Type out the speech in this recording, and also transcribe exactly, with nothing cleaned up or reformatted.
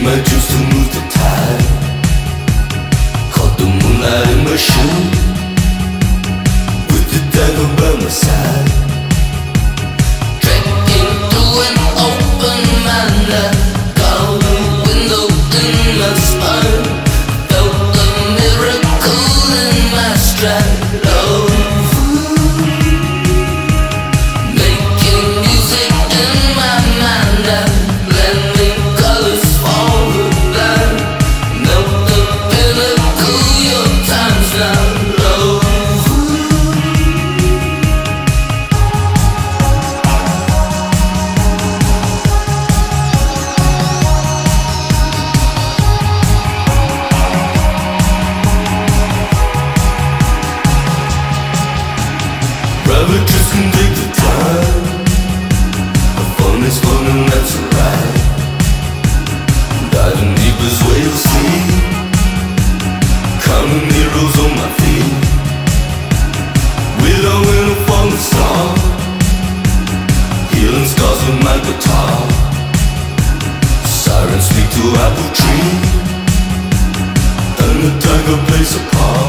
my juice to move the tide. Caught the moonlight in my shoe, with the dagger by my side. Trekking through an open mind, got a window in my spine. Felt the miracle in my stride. Oh, making music in my mind, blending colors for the blind. Melt the pinnacle, your time's now low. Rabbits can take the time. The fun is fun and that's alright. Diving deep is where you'll see. Counting heroes on my feet. Widowing a falling star. Healing scars with my guitar. Sirens speak to apple tree. And the tiger plays a part.